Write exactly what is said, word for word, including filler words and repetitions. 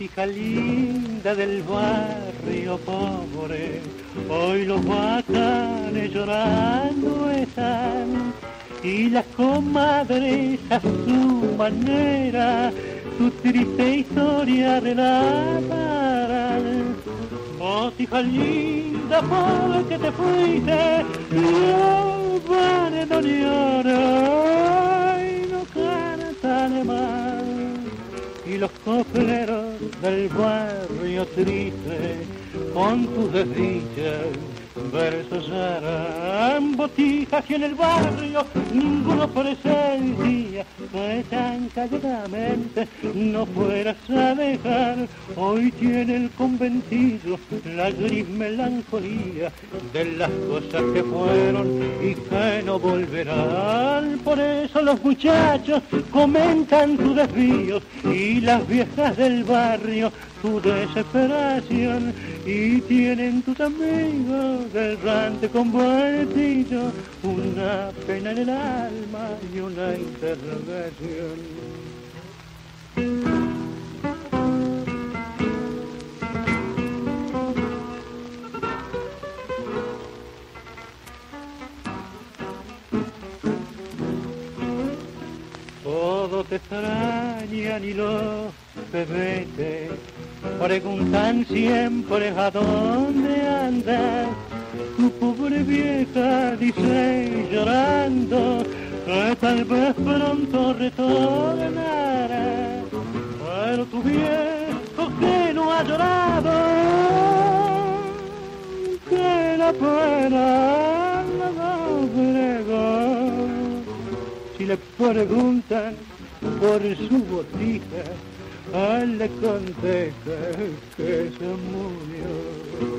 hija linda del barrio pobre, hoy los bacanes llorando están, y las comadres a su manera tu triste historia relatarán. Vos, hija linda, por que te fuiste, los bandoneones no cantan más, y los copleros del barrio triste con tus desdichas versos harán. Botijas y en el barrio ninguno presencia que tan calladamente no fueras a dejar. Hoy tiene el conventillo la gris melancolía de las cosas que fueron y que no volverán. Por eso los muchachos comentan tus desvíos y las viejas del barrio tu desesperación, y tienen tus amigos del rante convertido una pena en el alma y una interrogación. Todos te extrañan y los bebetes preguntan siempre a dónde andas. Tu pobre vieja dice llorando que tal vez pronto retornará, pero tu viejo que no ha llorado, que la pena no doblegó. Si le preguntan por su botija, él le contesta que se murió.